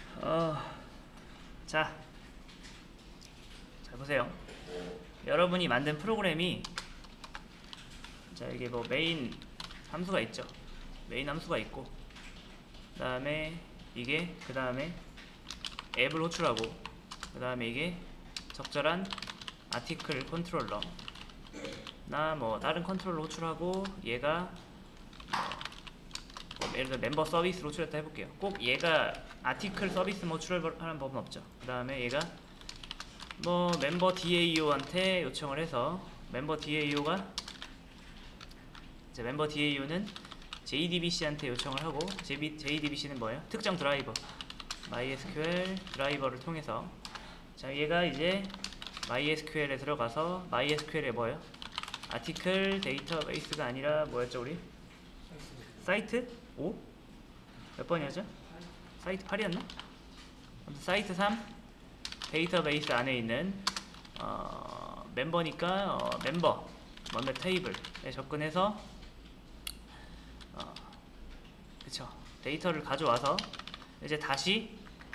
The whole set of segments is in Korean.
자, 잘 보세요. 여러분이 만든 프로그램이 자 이게 뭐 메인 함수가 있죠. 메인 함수가 있고 그 다음에 이게 그 다음에 앱을 호출하고 그 다음에 이게 적절한 아티클 컨트롤러 나 뭐 다른 컨트롤러 호출하고 얘가 예를 들어 멤버 서비스로 호출했다 해볼게요. 꼭 얘가 아티클 서비스만 호출하는 법은 없죠. 그 다음에 얘가 뭐 멤버 DAO한테 요청을 해서 멤버 DAO가 이제 멤버 DAO는 JDBC한테 요청을 하고 JDBC는 뭐예요? 특정 드라이버 MySQL 드라이버를 통해서 자 얘가 이제 MySQL에 들어가서 MySQL에 뭐예요? 아티클 데이터베이스가 아니라 뭐였죠 우리? 사이트 5? 몇 번이었죠? 사이트 8이었나? 사이트 3 데이터베이스 안에 있는 멤버니까 멤버 테이블에 접근해서 그쵸 데이터를 가져와서 이제 다시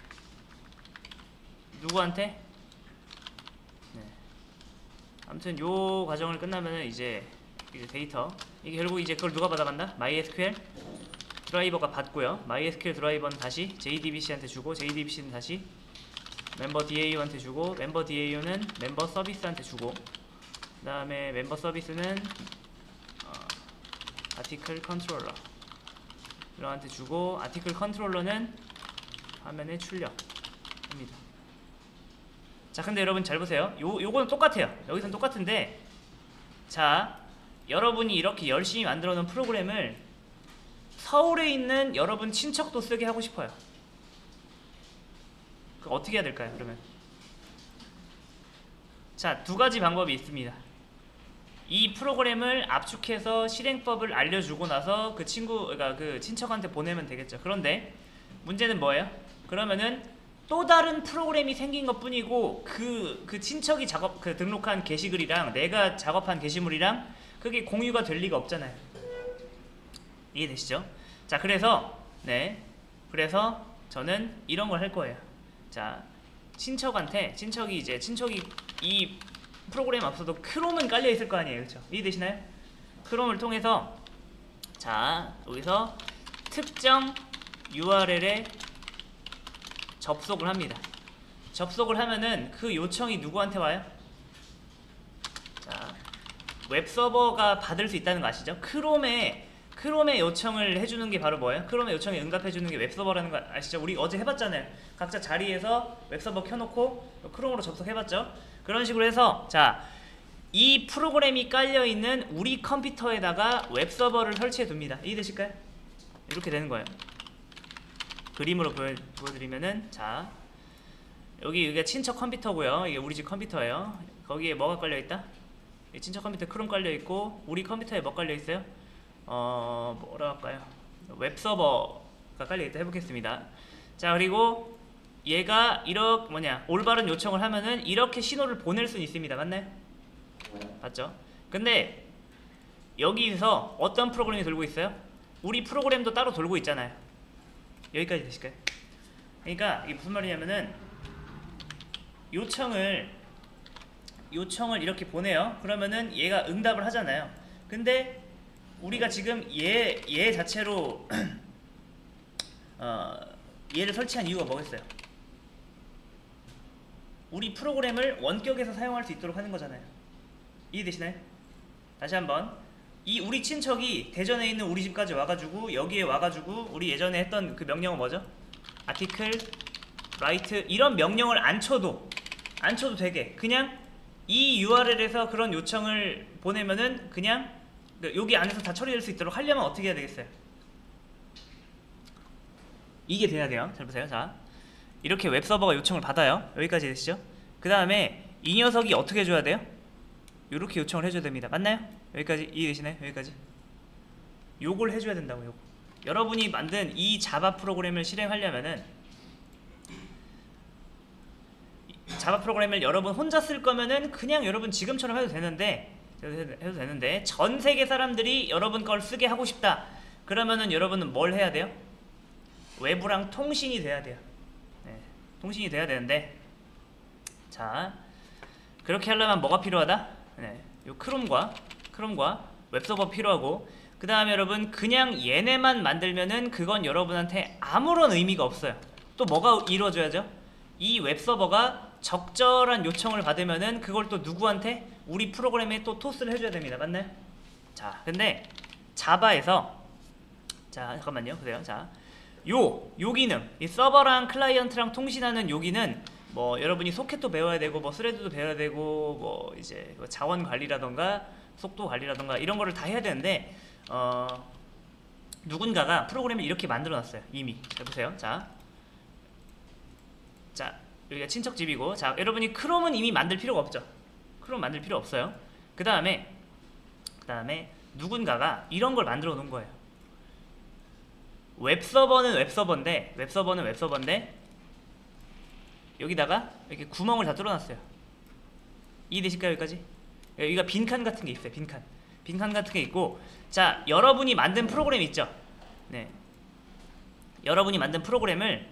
누구한테? 네. 아무튼 요 과정을 끝나면은 이제 데이터 이게 결국 이제 그걸 누가 받아간다? MySQL 드라이버가 받고요. MySQL 드라이버는 다시 JDBC한테 주고 JDBC는 다시 멤버 DAO한테 주고 멤버 DAO는 멤버 서비스한테 주고 그 다음에 멤버 서비스는 아티클 컨트롤러 이런한테 주고 아티클 컨트롤러는 화면에 출력합니다. 자 근데 여러분 잘 보세요. 요거는 똑같아요. 여기서는 똑같은데 자 여러분이 이렇게 열심히 만들어 놓은 프로그램을 서울에 있는 여러분 친척도 쓰게 하고 싶어요. 그거 어떻게 해야 될까요 그러면? 자 두 가지 방법이 있습니다. 이 프로그램을 압축해서 실행법을 알려주고 나서 그 그러니까 그 친척한테 보내면 되겠죠. 그런데 문제는 뭐예요? 그러면은 또 다른 프로그램이 생긴 것 뿐이고 그 친척이 등록한 게시글이랑 내가 작업한 게시물이랑 그게 공유가 될 리가 없잖아요. 이해되시죠? 자 그래서 저는 이런 걸 할 거예요. 자 친척이 이 프로그램 앞서도 크롬은 깔려 있을 거 아니에요, 그렇죠? 이해되시나요? 크롬을 통해서 자 여기서 특정 URL에 접속을 합니다. 접속을 하면은 그 요청이 누구한테 와요? 자 웹서버가 받을 수 있다는 거 아시죠? 크롬에 요청을 해주는 게 바로 뭐예요? 크롬에 요청에 응답해주는 게 웹서버라는 거 아시죠? 우리 어제 해봤잖아요. 각자 자리에서 웹서버 켜놓고 크롬으로 접속해봤죠? 그런 식으로 해서 자 이 프로그램이 깔려있는 우리 컴퓨터에다가 웹서버를 설치해둡니다. 이해되실까요? 이렇게 되는 거예요. 그림으로 보여드리면은 자 여기가 친척 컴퓨터고요. 이게 우리 집 컴퓨터예요. 거기에 뭐가 깔려있다? 친척 컴퓨터에 크롬 깔려있고 우리 컴퓨터에 뭐 깔려있어요? 뭐라 할까요? 웹서버가 깔려있다 해보겠습니다. 자 그리고 얘가 올바른 요청을 하면은 이렇게 신호를 보낼 수는 있습니다. 맞나요? 맞죠? 근데 여기서 어떤 프로그램이 돌고 있어요? 우리 프로그램도 따로 돌고 있잖아요. 여기까지 되실까요? 그러니까 이게 무슨 말이냐면은 요청을 이렇게 보내요. 그러면은 얘가 응답을 하잖아요. 근데 우리가 지금 얘 자체로 얘를 설치한 이유가 뭐겠어요? 우리 프로그램을 원격에서 사용할 수 있도록 하는 거잖아요. 이해되시나요? 다시 한번 이 우리 친척이 대전에 있는 우리 집까지 와가지고 여기에 와가지고 우리 예전에 했던 그 명령은 뭐죠? 아티클 라이트 이런 명령을 안 쳐도 되게 그냥 이 URL에서 그런 요청을 보내면은 그냥 여기 안에서 다 처리될 수 있도록 하려면 어떻게 해야 되겠어요? 이게 돼야 돼요. 잘 보세요. 자 이렇게 웹서버가 요청을 받아요. 여기까지 되시죠? 그 다음에 이 녀석이 어떻게 해줘야 돼요? 이렇게 요청을 해줘야 됩니다. 맞나요? 여기까지 이해되시나요? 여기까지 요걸 해줘야 된다고. 요거 여러분이 만든 이 자바 프로그램을 실행하려면은 자바 프로그램을 여러분 혼자 쓸 거면은 그냥 여러분 지금처럼 해도 되는데 전 세계 사람들이 여러분 걸 쓰게 하고 싶다. 그러면은 여러분은 뭘 해야 돼요? 외부랑 통신이 돼야 돼요. 네. 통신이 돼야 되는데, 자 그렇게 하려면 뭐가 필요하다? 네, 요 크롬과 웹서버 필요하고, 그 다음에 여러분 그냥 얘네만 만들면은 그건 여러분한테 아무런 의미가 없어요. 또 뭐가 이루어져야죠? 이 웹서버가 적절한 요청을 받으면은 그걸 또 누구한테? 우리 프로그램에 또 토스를 해줘야 됩니다. 맞나요? 자, 근데 자바에서, 자 잠깐만요. 그래요. 자, 요 기능, 이 서버랑 클라이언트랑 통신하는 요 기능, 뭐 여러분이 소켓도 배워야 되고 뭐 스레드도 배워야 되고 뭐 이제 자원 관리라던가 속도 관리라던가 이런 거를 다 해야 되는데, 누군가가 프로그램을 이렇게 만들어 놨어요. 이미. 자 보세요. 자 여기가 친척 집이고, 자 여러분이 크롬은 이미 만들 필요가 없죠. 크롬 만들 필요 없어요. 그 다음에 누군가가 이런 걸 만들어 놓은 거예요. 웹서버는 웹서버인데 여기다가 이렇게 구멍을 다 뚫어놨어요. 이해되실까요? 여기까지? 여기가 빈칸 같은 게 있어요. 빈칸 같은 게 있고, 자 여러분이 만든 프로그램 있죠? 네, 여러분이 만든 프로그램을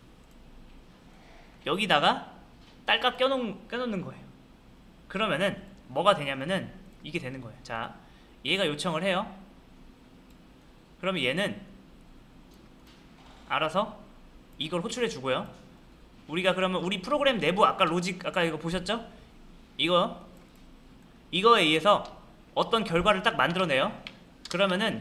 여기다가 딸깍 껴놓는 거예요. 그러면은 뭐가 되냐면은 이게 되는 거예요. 자, 얘가 요청을 해요. 그러면 얘는 알아서 이걸 호출해 주고요. 우리가 그러면 우리 프로그램 내부 아까 로직, 아까 이거 보셨죠? 이거에 의해서 어떤 결과를 딱 만들어내요. 그러면은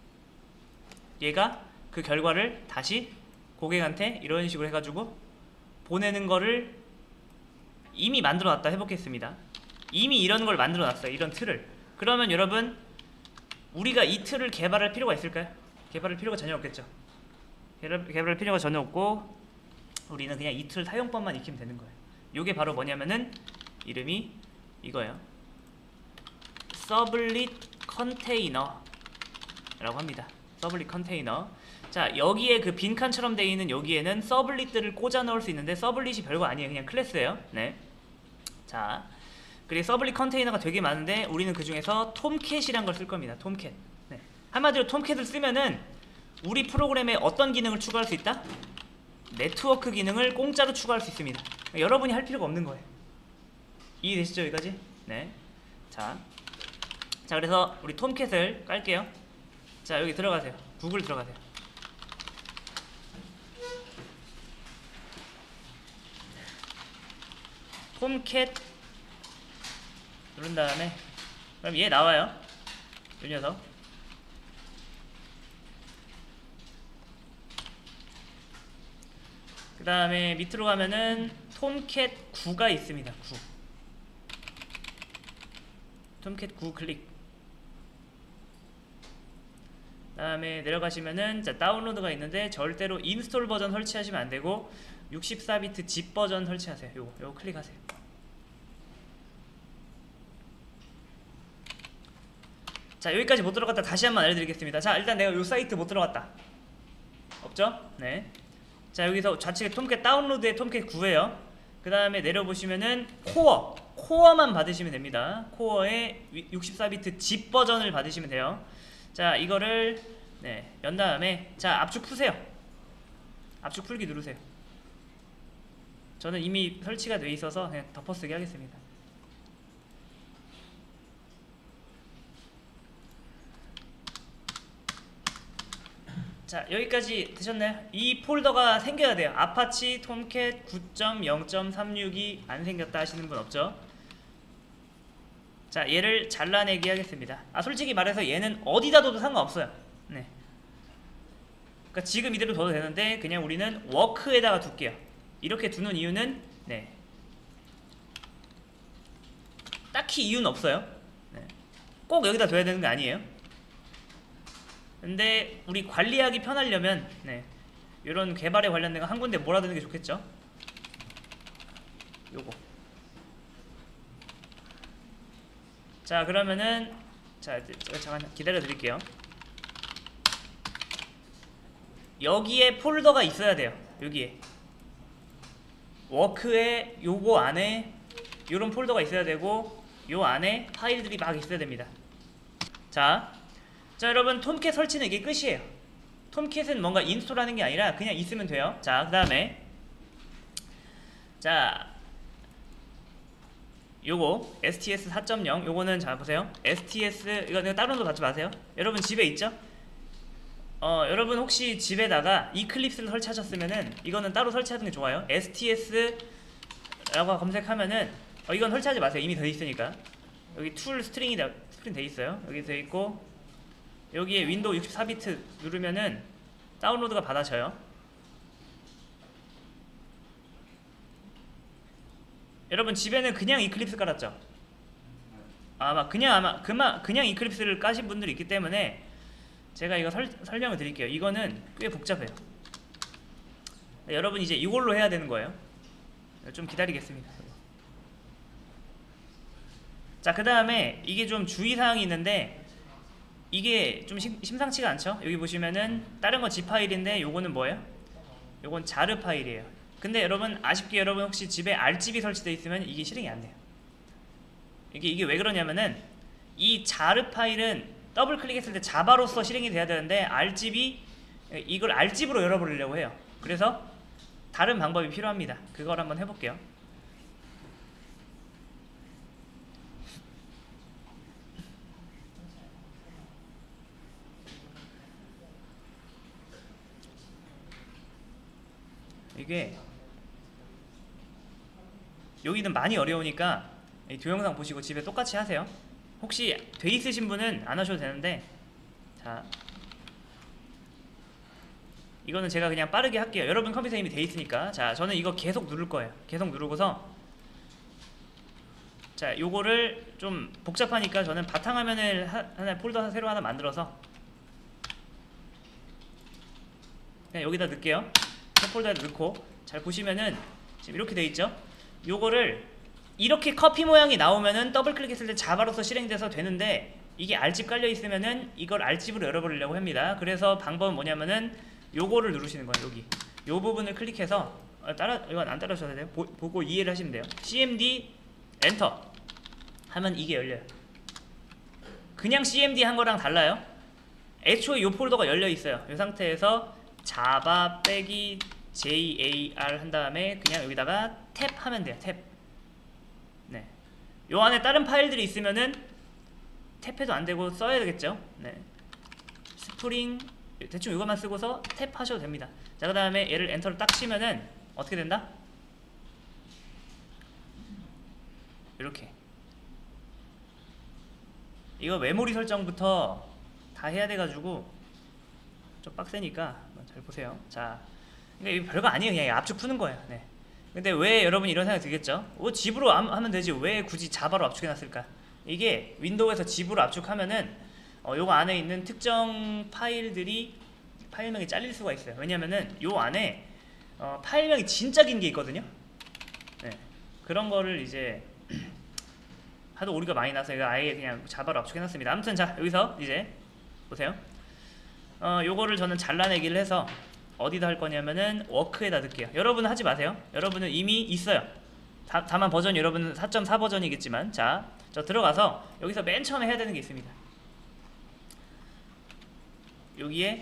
얘가 그 결과를 다시 고객한테 이런 식으로 해가지고 보내는 거를 이미 만들어놨다 해보겠습니다. 이미 이런 걸 만들어놨어요. 이런 틀을. 그러면 여러분 우리가 이 틀을 개발할 필요가 있을까요? 개발할 필요가 전혀 없겠죠. 개발할 필요가 전혀 없고, 우리는 그냥 이 틀 사용법만 익히면 되는 거예요. 요게 바로 뭐냐면은 이름이 이거예요. 서블릿 컨테이너 라고 합니다. 서블릿 컨테이너. 자, 여기에 그 빈칸처럼 되어 있는 여기에는 서블릿들을 꽂아 넣을 수 있는데, 서블릿이 별거 아니에요. 그냥 클래스예요. 네. 자, 그리고 서블릿 컨테이너가 되게 많은데 우리는 그 중에서 톰캣이란 걸 쓸 겁니다. 톰캣. 네. 한마디로 톰캣을 쓰면은 우리 프로그램에 어떤 기능을 추가할 수 있다? 네트워크 기능을 공짜로 추가할 수 있습니다. 여러분이 할 필요가 없는 거예요. 이해되시죠? 여기까지? 네. 자, 그래서 우리 톰캣을 깔게요. 자, 여기 들어가세요. 구글 들어가세요. 톰캣 누른 다음에 그럼 얘 나와요. 이 녀석. 그 다음에 밑으로 가면은 톰캣 9가 있습니다. 9. 톰캣 9 클릭. 그 다음에 내려가시면은 자, 다운로드가 있는데 절대로 인스톨 버전 설치하시면 안되고 64비트 zip 버전 설치하세요. 요거 클릭하세요. 자, 여기까지 못 들어갔다 다시 한번 알려드리겠습니다. 자, 일단 내가 요 사이트 못 들어갔다. 없죠? 네. 자, 여기서 좌측에 톰캣 다운로드에 톰캣 9예요. 그 다음에 내려보시면은 코어만 받으시면 됩니다. 코어에 64비트 zip 버전을 받으시면 돼요. 자, 이거를 네, 연 다음에 자, 압축 푸세요. 압축 풀기 누르세요. 저는 이미 설치가 돼 있어서 그냥 덮어쓰기 하겠습니다. 자, 여기까지 되셨나요? 이 폴더가 생겨야 돼요. 아파치 톰캣 9.0.362 안 생겼다 하시는 분 없죠? 자, 얘를 잘라내기 하겠습니다. 솔직히 말해서 얘는 어디다 둬도 상관없어요. 네. 그러니까 지금 이대로 둬도 되는데 그냥 우리는 워크에다가 둘게요. 이렇게 두는 이유는 네, 딱히 이유는 없어요. 네. 꼭 여기다 둬야 되는 게 아니에요. 근데 우리 관리하기 편하려면 네, 이런 개발에 관련된 거 한 군데 몰아두는 게 좋겠죠. 요거. 자, 그러면은 자, 잠깐 기다려 드릴게요. 여기에 폴더가 있어야 돼요. 여기에 워크에 요거 안에 요런 폴더가 있어야 되고, 요 안에 파일들이 막 있어야 됩니다. 자, 여러분 톰캣 설치는 이게 끝이에요. 톰캣은 뭔가 인스톨하는 게 아니라 그냥 있으면 돼요. 자, 그 다음에 자, 요거 STS 4.0 요거는 잘 보세요. STS 이거 다운로드 받지 마세요. 여러분 집에 있죠? 여러분 혹시 집에다가 이클립스를 설치하셨으면은 이거는 따로 설치하는 게 좋아요. STS라고 검색하면은 이건 설치하지 마세요. 이미 돼 있으니까. 여기 툴 스트링 돼 있어요. 여기 돼 있고 여기에 윈도우 64비트 누르면은 다운로드가 받아져요. 여러분 집에는 그냥 이클립스 깔았죠? 그냥 이클립스를 까신 분들이 있기 때문에 제가 이거 설명을 드릴게요. 이거는 꽤 복잡해요. 네, 여러분 이제 이걸로 해야 되는 거예요. 좀 기다리겠습니다. 자, 그 다음에 이게 좀 주의사항이 있는데 이게 좀 심상치가 않죠? 여기 보시면은 다른 건 G 파일인데 요거는 뭐예요? 요건 자르 파일이에요. 근데 여러분 아쉽게 여러분 혹시 집에 RGB 설치되어 있으면 이게 실행이 안 돼요. 이게 왜 그러냐면은 이 자르 파일은 더블 클릭했을 때 자바로서 실행이 돼야 되는데 RGB 이걸 RGB로 열어버리려고 해요. 그래서 다른 방법이 필요합니다. 그걸 한번 해볼게요. 이게 여기는 많이 어려우니까 이 동영상 보시고 집에 똑같이 하세요. 혹시 돼 있으신 분은 안 하셔도 되는데, 자, 이거는 제가 그냥 빠르게 할게요. 여러분 컴퓨터에 이미 돼 있으니까. 자, 저는 이거 계속 누를 거예요. 계속 누르고서, 자, 요거를 좀 복잡하니까 저는 바탕화면을 하나 폴더 새로 하나 만들어서 그냥 여기다 넣을게요. 새 폴더에 넣고, 잘 보시면은 지금 이렇게 돼 있죠. 요거를 이렇게 커피 모양이 나오면은 더블 클릭했을 때 자바로서 실행돼서 되는데, 이게 R집 깔려 있으면은 이걸 R집으로 열어버리려고 합니다. 그래서 방법은 뭐냐면은 요거를 누르시는 거예요. 여기 요 부분을 클릭해서 이건 안 따라하셔도 돼요. 보고 이해를 하시면 돼요. CMD 엔터 하면 이게 열려요. 그냥 CMD 한 거랑 달라요. 애초에 요 폴더가 열려 있어요. 이 상태에서 자바 빼기 JAR 한 다음에 그냥 여기다가 탭 하면 돼요. 탭. 네. 요 안에 다른 파일들이 있으면은 탭해도 안 되고 써야 되겠죠. 네. 스프링 대충 이것만 쓰고서 탭 하셔도 됩니다. 자, 그 다음에 얘를 엔터를 딱 치면은 어떻게 된다? 이렇게. 이거 메모리 설정부터 다 해야 돼가지고 좀 빡세니까 잘 보세요. 자, 그러니까 이거 별거 아니에요. 그냥 압축 푸는 거예요. 네. 근데 왜 여러분 이런 생각이 들겠죠? 집으로 하면 되지 왜 굳이 자바로 압축해놨을까? 이게 윈도우에서 집으로 압축하면은 요거 안에 있는 특정 파일명이 잘릴 수가 있어요. 왜냐면은 요 안에 파일명이 진짜 긴 게 있거든요. 네. 그런 거를 이제 하도 오류가 많이 나서 이거 아예 그냥 자바로 압축해놨습니다. 아무튼 자, 여기서 이제 보세요. 요거를 저는 잘라내기를 해서 어디다 할 거냐면은 워크에다 넣을게요. 여러분은 하지 마세요. 여러분은 이미 있어요. 다만 버전이 여러분은 4.4 버전이겠지만, 자, 저 들어가서 여기서 맨 처음에 해야 되는 게 있습니다. 여기에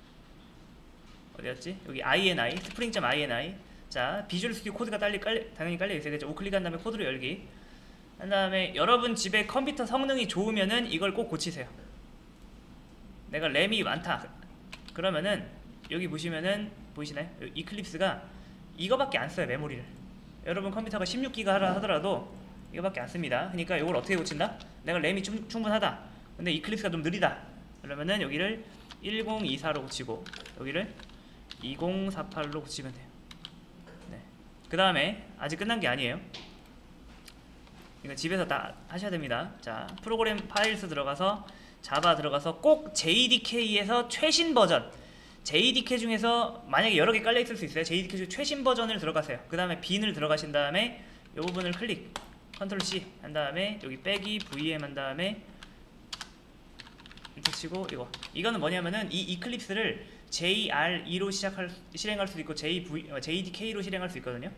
어디였지? 여기 INI 스프링.ini. 자, 비주얼 스튜디오 코드가 당연히 깔려 있어야겠죠. 우클릭한 다음에 코드로 열기 한 다음에 여러분 집에 컴퓨터 성능이 좋으면은 이걸 꼭 고치세요. 내가 램이 많다 그러면은 여기 보시면은 보이시나요? 이클립스가 이거밖에 안 써요. 메모리를. 여러분 컴퓨터가 16기가 하더라도 이거밖에 안 씁니다. 그러니까 이걸 어떻게 고친다? 내가 램이 충분하다. 근데 이클립스가 좀 느리다. 그러면은 여기를 1024로 고치고 여기를 2048로 고치면 돼요. 네. 그 다음에 아직 끝난 게 아니에요. 이거 집에서 다 하셔야 됩니다. 자, 프로그램 파일스 들어가서 자바 들어가서 꼭 JDK에서 최신 버전, JDK 중에서 만약에 여러 개 깔려 있을 수 있어요. JDK 중 최신 버전을 들어가세요. 그 다음에 빈을 들어가신 다음에 이 부분을 클릭 컨트롤 C 한 다음에 여기 빼기 VM 한 다음에 이렇게 치고 이거는 뭐냐면은 이 이클립스를 JRE로 실행할 수도 있고 JDK로 실행할 수 있거든요.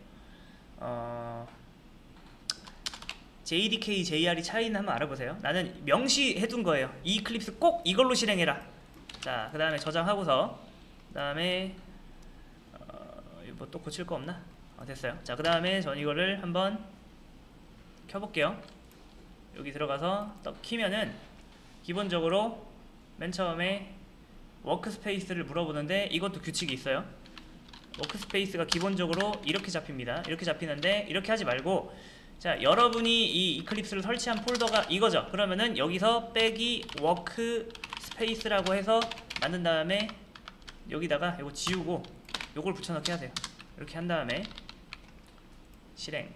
JDK, JRE 차이는 한번 알아보세요. 나는 명시해둔 거예요. 이 이클립스 꼭 이걸로 실행해라. 자, 그 다음에 저장하고서 그 다음에 뭐 또 고칠 거 없나? 됐어요. 자, 그 다음에 전 이거를 한번 켜볼게요. 여기 들어가서 딱 키면은 기본적으로 맨 처음에 워크스페이스를 물어보는데 이것도 규칙이 있어요. 워크스페이스가 기본적으로 이렇게 잡힙니다. 이렇게 잡히는데 이렇게 하지 말고, 자, 여러분이 이 이클립스를 설치한 폴더가 이거죠. 그러면은 여기서 빼기 워크스페이스라고 해서 만든 다음에 여기다가 이거 지우고 요걸 붙여넣기 해야 돼요. 이렇게 한 다음에 실행.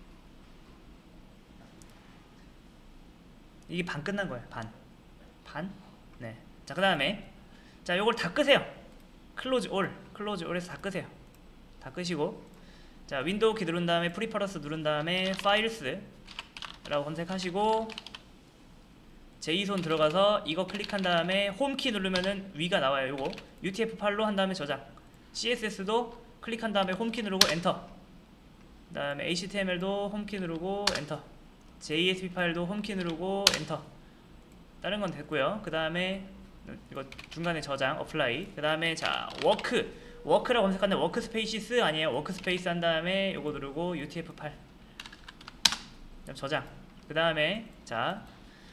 이게 반 끝난 거예요. 반. 네. 자, 그 다음에 자, 요걸 다 끄세요. 클로즈 올에서 다 끄세요. 다 끄시고, 자, 윈도우 키 누른 다음에 프리퍼런스 누른 다음에 파일스 라고 검색하시고 제이손 들어가서 이거 클릭한 다음에 홈키 누르면은 위가 나와요. 요거 UTF-8로 한 다음에 저장. CSS도 클릭한 다음에 홈키 누르고 엔터. 그 다음에 HTML도 홈키 누르고 엔터. JSP 파일도 홈키 누르고 엔터. 다른 건 됐고요. 그 다음에 이거 중간에 저장, 어플라이. 그 다음에 자, 워크라고 검색하는데 워크스페이시스 아니에요. 워크스페이스 한 다음에 요거 누르고 UTF-8 저장. 그 다음에 자,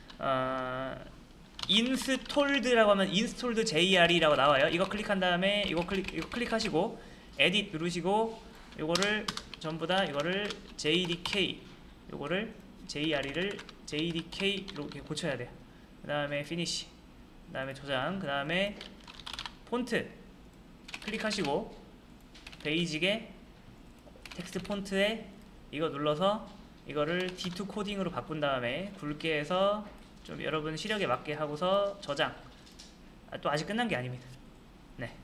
인스톨드라고 하면 인스톨드 JR이라고 나와요. 이거 클릭한 다음에 이거 클릭하시고 에딧 누르시고 요거를 전부 다 이거를 JDK 요거를 JRE를 JDK로 이렇게 고쳐야 돼요. 그 다음에 피니시, 그 다음에 저장, 그 다음에 폰트 클릭하시고 베이직에 텍스트 폰트에 이거 눌러서 이거를 D2 코딩으로 바꾼 다음에 굵게 해서 좀 여러분 시력에 맞게 하고서 저장. 또 아직 끝난 게 아닙니다. 네.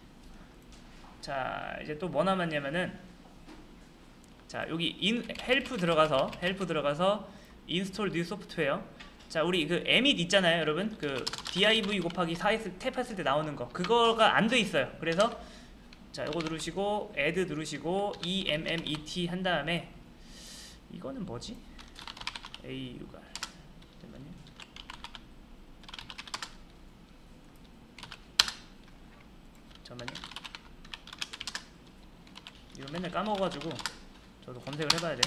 자, 이제 또 뭐 남았냐면은, 자, 여기 헬프 들어가서 인스톨 뉴 소프트웨어. 자, 우리 그 emit 있잖아요, 여러분. 그 div 곱하기 4 탭했을 때 나오는 거, 그거가 안 돼 있어요. 그래서 자, 이거 누르시고 add 누르시고 emmet 한 다음에 이거는 뭐지? au가 잠깐만요. 이거 맨날 까먹어가지고 저도 검색을 해봐야 돼.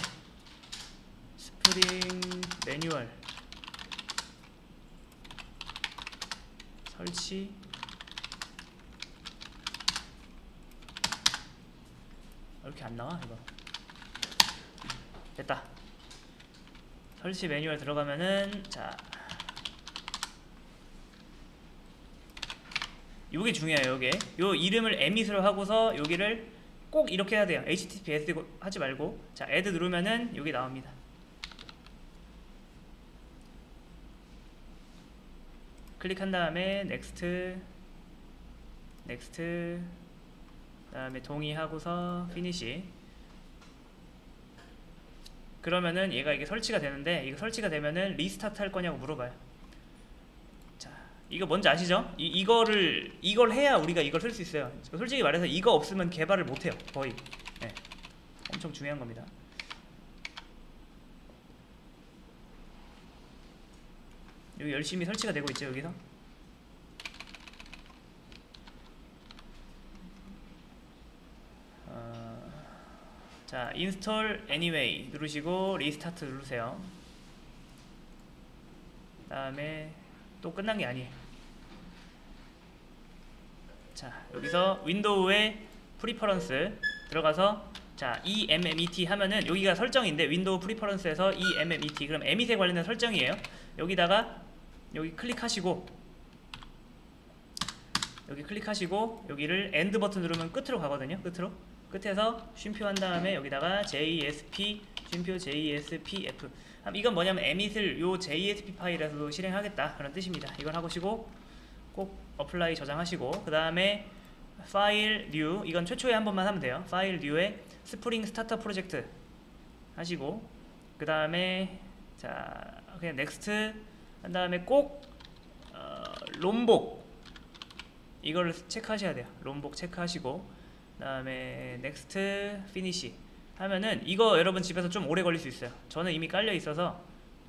스프링 매뉴얼 설치. 이렇게 안 나와 이거. 됐다. 설치 매뉴얼 들어가면은, 자, 요게 중요해요. 요게 요 이름을 emit으로 하고서 여기를 꼭 이렇게 해야 돼요. https 하지 말고. 자, add 누르면은 여기 나옵니다. 클릭한 다음에 next 그 다음에 동의하고서 finish. 그러면은 얘가 이게 설치가 되는데, 이거 설치가 되면은 리스타트 할 거냐고 물어봐요. 자, 이거 뭔지 아시죠? 이걸 해야 우리가 이걸 쓸 수 있어요. 솔직히 말해서 이거 없으면 개발을 못 해요. 거의. 네. 엄청 중요한 겁니다. 여기 열심히 설치가 되고 있죠, 여기서. 자, install anyway 누르시고 리스타트 누르세요. 다음에 또 끝난 게 아니에요. 자, 여기서 윈도우의 프리퍼런스 들어가서, 자, emmet 하면은 여기가 설정인데 윈도우 프리퍼런스에서 emmet, 그럼 emit에 관련된 설정이에요. 여기다가 여기 클릭하시고 여기를 end 버튼 누르면 끝으로 가거든요. 끝에서 쉼표 한 다음에 여기다가 JSP 쉼표 JSPF. 이건 뭐냐면 emit을 요 JSP 파일에서도 실행하겠다 그런 뜻입니다. 이걸 하시고 꼭 apply 저장하시고, 그 다음에 파일 new, 이건 최초에 한 번만 하면 돼요. 파일 new에 스프링 스타터 프로젝트 하시고, 그 다음에 자, 그냥 next 한 다음에 꼭 롬복 이거를 체크하셔야 돼요. 롬복 체크하시고, 그 다음에 next finish 하면은 이거 여러분 집에서 좀 오래 걸릴 수 있어요. 저는 이미 깔려 있어서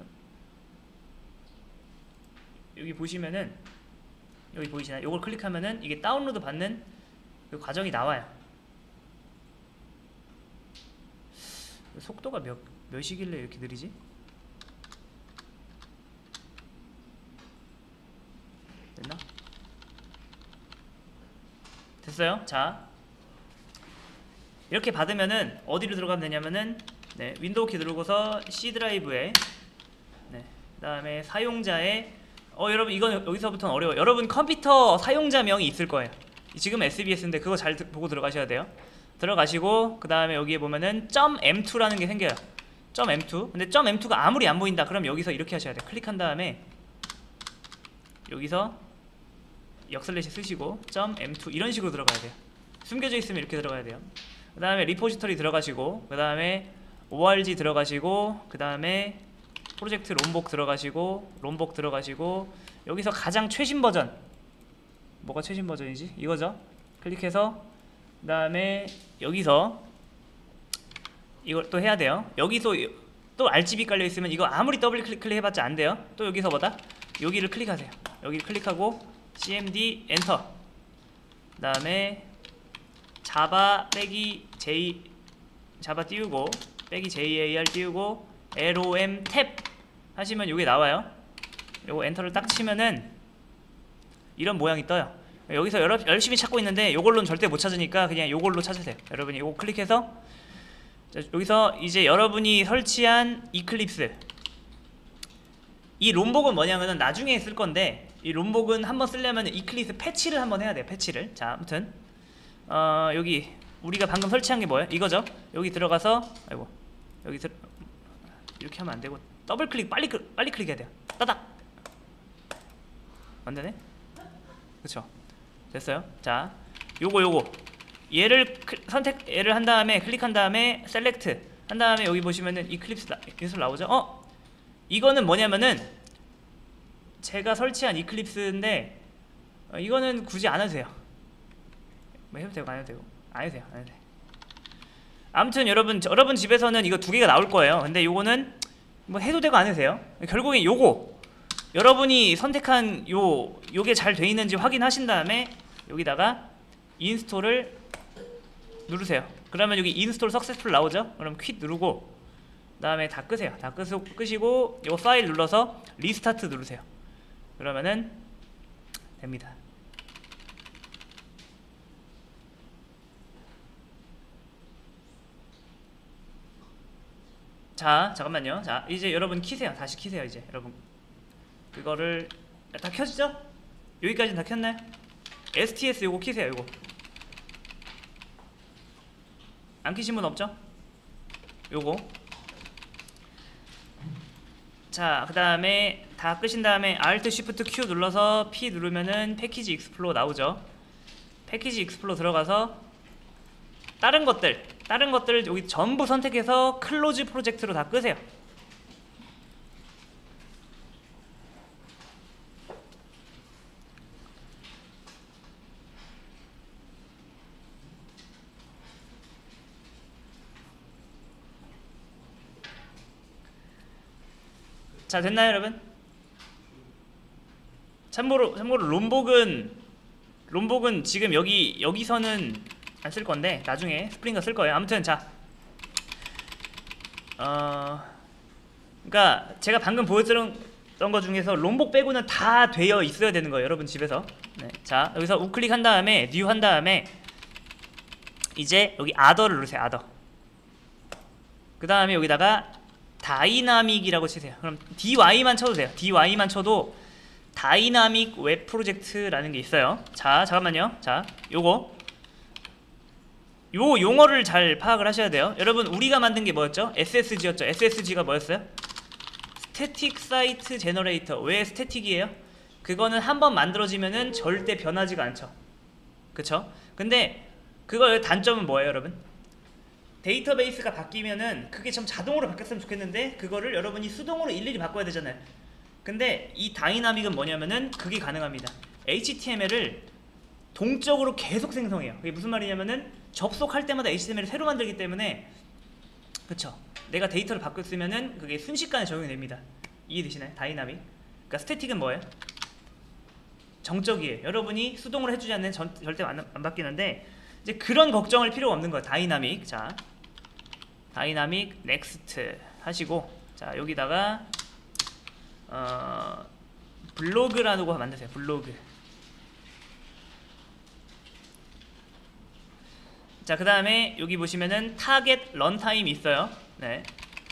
여기 보시면은, 여기 보이시나요? 이걸 클릭하면은 이게 다운로드 받는 그 과정이 나와요. 속도가 몇이길래 이렇게 느리지? 됐나? 됐어요. 자, 이렇게 받으면은 어디로 들어가면 되냐면은 네, 윈도우 키 누르고서 C 드라이브에 네, 그다음에 사용자의 여러분 이건 여기서부터는 어려워요. 여러분 컴퓨터 사용자명이 있을 거예요. 지금 SBS인데 그거 잘 보고 들어가셔야 돼요. 들어가시고 그 다음에 여기에 보면은 .m2라는 게 생겨요. .m2. 근데 .m2가 아무리 안 보인다 그럼 여기서 이렇게 하셔야 돼요. 클릭한 다음에 여기서 역슬래시 쓰시고 .m2 이런 식으로 들어가야 돼요. 숨겨져 있으면 이렇게 들어가야 돼요. 그 다음에 리포지터리 들어가시고 그 다음에 org 들어가시고 그 다음에 프로젝트 롬복 들어가시고 여기서 가장 최신 버전 뭐가 최신 버전이지? 이거죠. 클릭해서 그 다음에 여기서 이걸 또 해야 돼요. 여기서 또 RGB 깔려 있으면 이거 아무리 더블 클릭 해봤자 안 돼요. 또 여기서 뭐다? 여기를 클릭하세요. 여기를 클릭하고 cmd 엔터. 그 다음에 자바 빼기 j 자바 띄우고 빼기 jar 띄우고 rom 탭 하시면 이게 나와요. 요거 엔터를 딱 치면은 이런 모양이 떠요. 여기서 열심히 찾고 있는데 요걸로는 절대 못 찾으니까 그냥 요걸로 찾으세요. 여러분이 요거 클릭해서 자, 여기서 이제 여러분이 설치한 이클립스 이 롬복은 뭐냐면은 나중에 쓸 건데 이 롬복은 한번 쓰려면 이클립스 패치를 한번 해야 돼요. 패치를. 자, 아무튼 여기 우리가 방금 설치한 게 뭐예요? 이거죠. 여기 들어가서 아이고 여기 이렇게 하면 안 되고 더블 클릭 빨리 클릭해야 돼요. 따닥 안 되네. 그쵸? 됐어요. 자, 요거 얘를 얘를 한 다음에 클릭한 다음에 셀렉트 한 다음에 여기 보시면은 이클립스 인스톨 나오죠? 이거는 뭐냐면은 제가 설치한 이클립스인데 이거는 굳이 안 해도 돼요. 뭐 해도 되고 안 해도 되고 안 해도 돼요. 안 해도 돼. 아무튼 여러분 집에서는 이거 두 개가 나올 거예요. 근데 요거는 뭐 해도 되고 안 해도 돼요. 결국엔 요거 여러분이 선택한 요게 잘 돼 있는지 확인하신 다음에 여기다가 인스톨을 누르세요. 그러면 여기 인스톨 석세스풀 나오죠? 그럼 퀵 누르고 그 다음에 다 끄세요. 다 끄시고 요 파일 눌러서 리스타트 누르세요. 그러면은 됩니다. 자, 잠깐만요. 자, 이제 여러분 키세요. 다시 키세요. 이제 여러분 그거를 다 켜지죠? 여기까지는 다 켰나요? STS 요거 키세요. 요거 안 키신 분 없죠? 요거 자, 그 다음에 다 끄신 다음에 Alt Shift Q 눌러서 P 누르면은 패키지 익스플로어 나오죠. 패키지 익스플로어 들어가서 다른 것들 여기 전부 선택해서 클로즈 프로젝트로 다 끄세요. 자, 됐나요 여러분? 참고로 롬복은 지금 여기서는 안 쓸 건데 나중에 스프링거 쓸 거예요. 아무튼 자, 그러니까 제가 방금 보여드렸던 것 중에서 롬복 빼고는 다 되어 있어야 되는 거예요, 여러분 집에서. 네. 자, 여기서 우클릭한 다음에 뉴 한 다음에 이제 여기 아더를 누르세요. 아더. 그 다음에 여기다가 다이나믹이라고 치세요. 그럼 DY만 쳐도 돼요. DY만 쳐도 다이나믹 웹 프로젝트라는 게 있어요. 자, 잠깐만요. 자, 요 용어를 잘 파악을 하셔야 돼요. 여러분 우리가 만든 게 뭐였죠? SSG였죠. SSG가 뭐였어요? 스태틱 사이트 제너레이터. 왜 스태틱이에요? 그거는 한번 만들어지면은 절대 변하지가 않죠. 그쵸? 근데 그거의 단점은 뭐예요, 여러분? 데이터베이스가 바뀌면은 그게 좀 자동으로 바뀌었으면 좋겠는데 그거를 여러분이 수동으로 일일이 바꿔야 되잖아요. 근데 이 다이나믹은 뭐냐면은 그게 가능합니다. HTML을 동적으로 계속 생성해요. 그게 무슨 말이냐면은 접속할 때마다 HTML을 새로 만들기 때문에 그쵸? 내가 데이터를 바꿨으면은 그게 순식간에 적용이 됩니다. 이해되시나요? 다이나믹. 그러니까 스태틱은 뭐예요? 정적이에요. 여러분이 수동으로 해주지 않는 절대 안 바뀌는데 이제 그런 걱정할 필요가 없는 거예요. 다이나믹. 자, 다이나믹 넥스트 하시고, 자 여기다가 블로그라는 거 만드세요. 블로그. 자 그 다음에 여기 보시면은 타겟 런타임이 있어요. 네.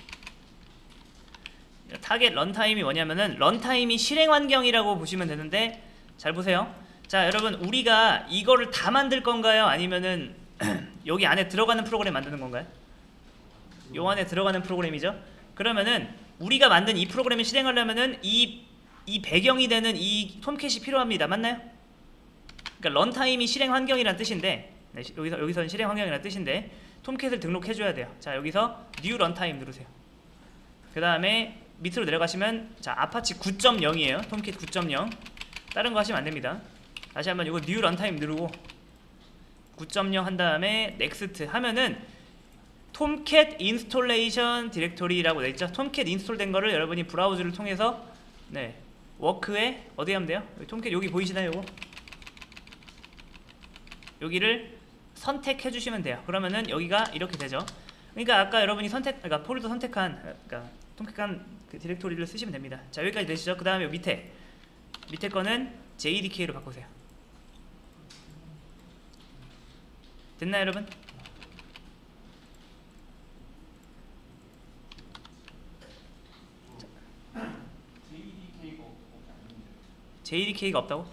타겟 런타임이 뭐냐면은 런타임이 실행 환경이라고 보시면 되는데, 잘 보세요. 자 여러분, 우리가 이거를 다 만들 건가요? 아니면은 여기 안에 들어가는 프로그램 만드는 건가요? 요 안에 들어가는 프로그램이죠. 그러면은 우리가 만든 이 프로그램을 실행하려면은 이 배경이 되는 이 톰캣이 필요합니다. 맞나요? 그러니까 런타임이 실행 환경이란 뜻인데, 네, 여기서는 실행 환경이란 뜻인데 톰캣을 등록해 줘야 돼요. 자 여기서 new runtime 누르세요. 그 다음에 밑으로 내려가시면, 자 아파치 9.0이에요 톰캣 9.0. 다른 거 하시면 안 됩니다. 다시 한번 이거 new runtime 누르고 9.0 한 다음에 next 하면은 톰캣 인스톨레이션 디렉토리라고 돼 있죠. 톰캣 인스톨된 거를 여러분이 브라우저를 통해서, 네, 워크에 어디 하면 돼요? 여기 톰캣 여기 보이시나요? 요거 여기를 선택해 주시면 돼요. 그러면은 여기가 이렇게 되죠. 그러니까 아까 여러분이 그러니까 폴더 선택한, 그러니까 톰캣한 그 디렉토리를 쓰시면 됩니다. 자 여기까지 되시죠? 그 다음에 밑에 거는 JDK로 바꾸세요. 됐나요 여러분? JDK가 없다고?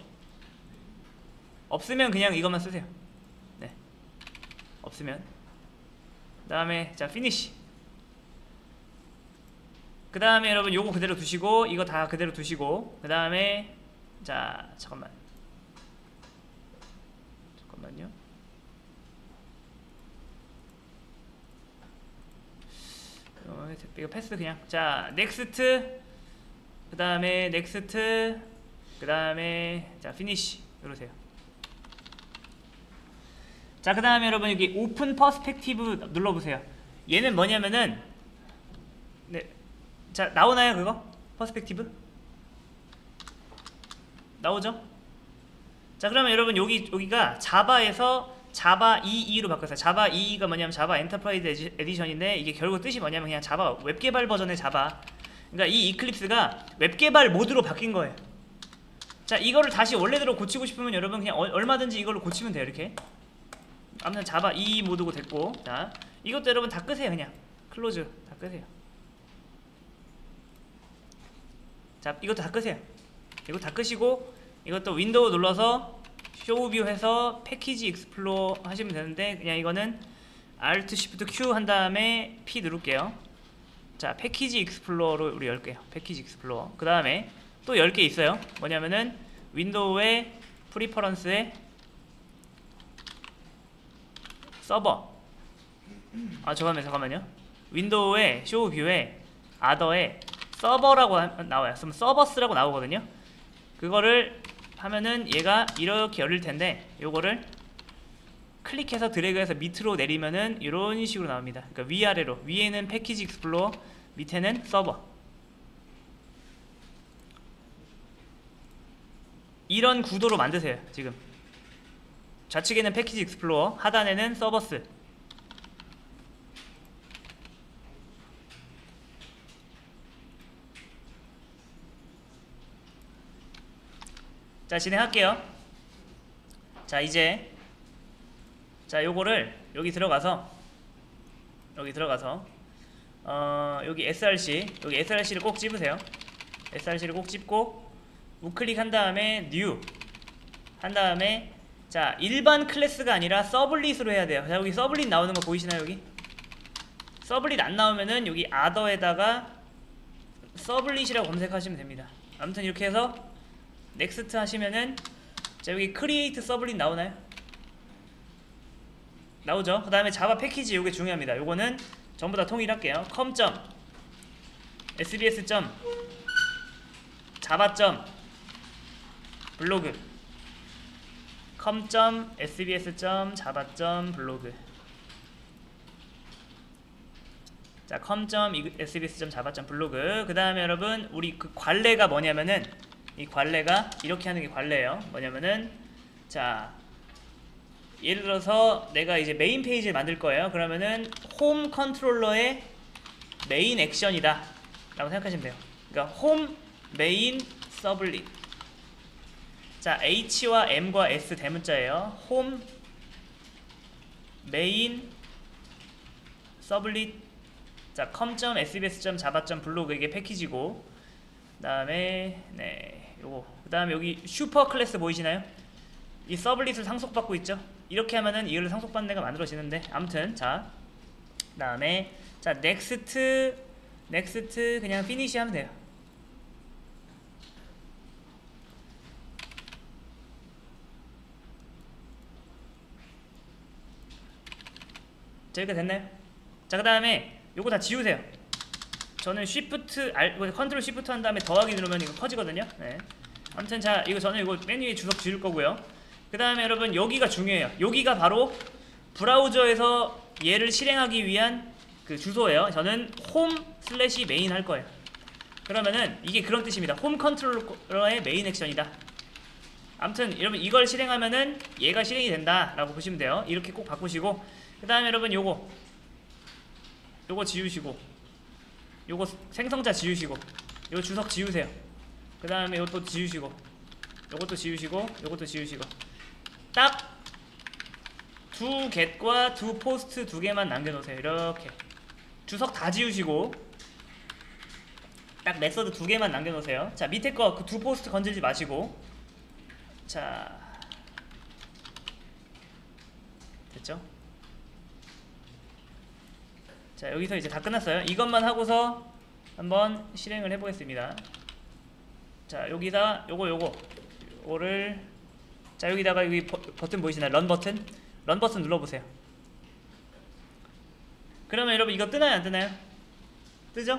없으면 그냥 이것만 쓰세요. 네, 없으면. 그 다음에 자 피니시. 그 다음에 여러분 요거 그대로 두시고, 이거 다 그대로 두시고, 그 다음에 자 잠깐만요. 이거 패스 그냥. 자 넥스트, 그 다음에 넥스트, 그 다음에 자 피니시 누르세요. 자 그 다음에 여러분 여기 오픈 퍼스펙티브 눌러보세요. 얘는 뭐냐면은, 네, 자 나오나요 그거? 퍼스펙티브? 나오죠? 자 그러면 여러분 여기가 자바에서 자바 EE로 바꿨어요. 자바 EE가 뭐냐면 자바 엔터프라이즈 에디션인데, 이게 결국 뜻이 뭐냐면 그냥 자바 웹개발 버전의 자바. 그러니까 이 이클립스가 웹개발 모드로 바뀐 거예요. 자 이거를 다시 원래대로 고치고 싶으면 여러분 그냥 얼마든지 이걸로 고치면 돼요. 이렇게. 아무튼 자바 EE 모드고 됐고, 자 이것도 여러분 다 끄세요. 그냥 클로즈 다 끄세요. 자 이것도 다 끄세요. 이거 다 끄시고, 이것도 윈도우 눌러서 쇼 뷰 해서 패키지 익스플로어 하시면 되는데, 그냥 이거는 Alt Shift Q 한 다음에 P 누를게요. 자 패키지 익스플로어로 우리 열게요. 패키지 익스플로어. 그 다음에 또 10개 있어요. 뭐냐면은 윈도우의 프리퍼런스에 서버, 잠깐만요. 윈도우의 쇼 뷰에 아더에 서버라고 나와요. 그럼 서버스라고 나오거든요. 그거를 하면은 얘가 이렇게 열릴 텐데, 요거를 클릭해서 드래그해서 밑으로 내리면은 이런 식으로 나옵니다. 그러니까 위아래로, 위에는 패키지 익스플로어, 밑에는 서버. 이런 구도로 만드세요. 지금 좌측에는 패키지 익스플로어, 하단에는 서버스. 자 진행할게요. 자 이제 자 요거를 여기 들어가서 여기 SRC를 꼭 집으세요. SRC를 꼭 집고 우클릭 한 다음에 뉴 한 다음에, 자 일반 클래스가 아니라 서블릿으로 해야 돼요. 자 여기 서블릿 나오는 거 보이시나요? 여기 서블릿 안 나오면은 여기 아더에다가 서블릿이라고 검색하시면 됩니다. 아무튼 이렇게 해서 넥스트 하시면은, 자 여기 크리에이트 서블릿 나오나요? 나오죠? 그 다음에 자바 패키지, 요게 중요합니다. 요거는 전부 다 통일할게요. com.sbs.java.blog com.sbs.java.blog. 자 com.sbs.java.blog. 그 다음에 여러분 우리 그 관례가 뭐냐면은, 이 관례가 이렇게 하는 게 관례예요. 뭐냐면은, 자 예를 들어서 내가 이제 메인 페이지를 만들 거예요. 그러면은 홈 컨트롤러의 메인 액션이다 라고 생각하시면 돼요. 그러니까 홈 메인 서블릿. 자, H와 M과 S 대문자예요. 홈 메인 서블릿. 자, com.sbs.java.blog 이게 패키지고, 그다음에 네, 요거. 그다음에 여기 슈퍼 클래스 보이시나요? 이 서블릿을 상속받고 있죠. 이렇게 하면은 이걸 상속받는 애가 만들어지는데, 아무튼 자, 그다음에 자, 넥스트 그냥 피니시 하면 돼요. 자, 여기가 됐나요? 자, 그다음에 요거 다 지우세요. 저는 Shift 컨트롤 Shift 한 다음에 더하기 누르면 이거 커지거든요. 네. 아무튼 자, 저는 이거 맨 위에 주석 지울 거고요. 그 다음에 여러분 여기가 중요해요. 여기가 바로 브라우저에서 얘를 실행하기 위한 그 주소예요. 저는 홈/메인 할 거예요. 그러면은 이게 그런 뜻입니다. 홈 컨트롤러의 메인 액션이다. 아무튼 여러분 이걸 실행하면은 얘가 실행이 된다라고 보시면 돼요. 이렇게 꼭 바꾸시고, 그 다음에 여러분 요거 지우시고, 요거 생성자 지우시고, 요거 주석 지우세요. 그 다음에 요것도 지우시고, 요것도 지우시고, 요것도 지우시고, 딱 두 get과 두 post 두 개만 남겨놓으세요. 이렇게 주석 다 지우시고 딱 메서드 두 개만 남겨놓으세요. 자, 밑에 거 그 두 포스트 건들지 마시고. 자, 됐죠? 자, 여기서 이제 다 끝났어요. 이것만 하고서 한번 실행을 해보겠습니다. 자, 여기다 요거를 자, 여기다가 여기 버튼 보이시나요? 런 버튼 눌러보세요. 그러면 여러분 이거 뜨나요, 안 뜨나요? 뜨죠?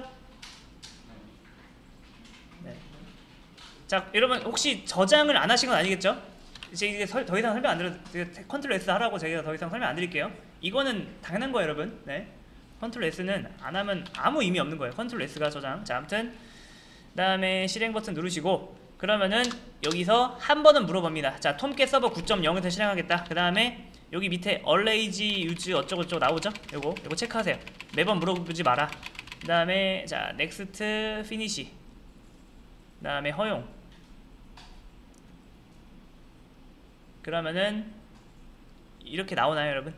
네. 자, 여러분 혹시 저장을 안 하신 건 아니겠죠? 이제 더 이상 설명 안 드려. 컨트롤 S 하라고 제가 더 이상 설명 안 드릴게요. 이거는 당연한 거예요, 여러분. 네. 컨트롤 S는 안 하면 아무 의미 없는 거예요. 컨트롤 S가 저장. 자, 아무튼 그다음에 실행 버튼 누르시고, 그러면은 여기서 한 번은 물어봅니다. 자, 톰캣 서버 9.0에서 실행하겠다. 그 다음에 여기 밑에 always use 어쩌고저쩌고 나오죠? 요거 체크하세요. 매번 물어보지 마라. 그 다음에 자, next finish, 그 다음에 허용. 그러면은 이렇게 나오나요, 여러분?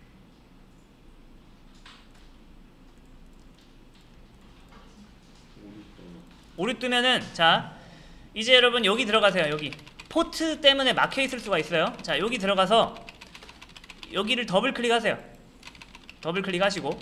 오류 뜨면은 자, 이제 여러분 여기 들어가세요. 여기 포트 때문에 막혀 있을 수가 있어요. 자, 여기 들어가서 여기를 더블 클릭하세요. 더블 클릭하시고,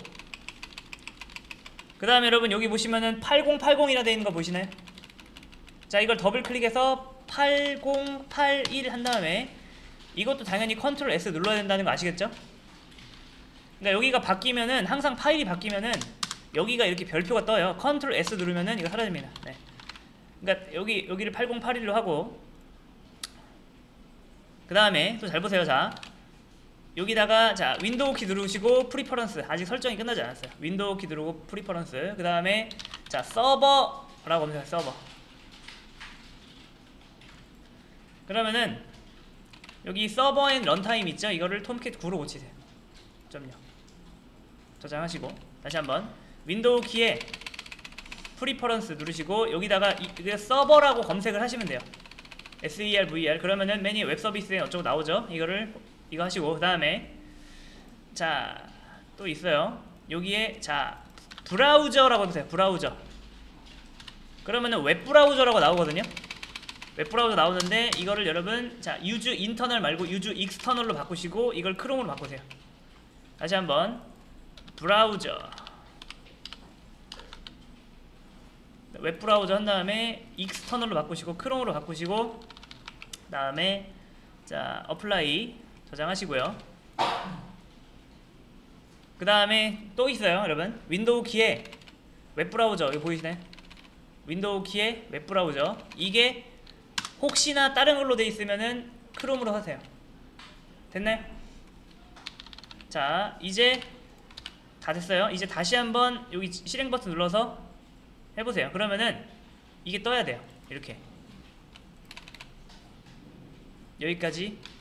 그 다음에 여러분 여기 보시면은 8080이라 되어 있는 거 보이시나요? 자, 이걸 더블 클릭해서 8081 한 다음에 이것도 당연히 컨트롤 S 눌러야 된다는 거 아시겠죠? 그러니까 여기가 바뀌면은, 항상 파일이 바뀌면은 여기가 이렇게 별표가 떠요. 컨트롤 S 누르면은 이거 사라집니다. 네. 그러니까 여기를 8081로 하고, 그 다음에 또 잘 보세요. 자, 여기다가 자, 윈도우 키 누르시고 프리퍼런스, 아직 설정이 끝나지 않았어요. 윈도우 키 누르고 프리퍼런스, 그 다음에 자, 서버라고 검색해요. 서버. 그러면은 여기 서버 앤 런타임 있죠? 이거를 톰캣 9로 고치세요. 점요. 저장하시고 다시 한번 윈도우 키에 프리퍼런스 누르시고, 여기다가 이게 서버라고 검색을 하시면 돼요. SERVR. 그러면은 메뉴 웹 서비스에 어쩌고 나오죠? 이거 하시고, 그 다음에 자, 또 있어요. 여기에 자, 브라우저라고 해보세요. 브라우저. 그러면은 웹 브라우저라고 나오거든요. 웹 브라우저 나오는데 이거를 여러분 자, use internal 말고 use external로 바꾸시고 이걸 크롬으로 바꾸세요. 다시 한번 브라우저, 웹 브라우저 한 다음에 익스터널로 바꾸시고 크롬으로 바꾸시고, 그 다음에 자, 어플라이 저장하시고요. 그 다음에 또 있어요, 여러분. 윈도우 키에 웹 브라우저, 이거 보이시나요? 윈도우 키에 웹 브라우저. 이게 혹시나 다른 걸로 돼 있으면은 크롬으로 하세요. 됐나요? 자, 이제 다 됐어요. 이제 다시 한번 여기 실행 버튼 눌러서 해보세요. 그러면은 이게 떠야 돼요. 이렇게 여기까지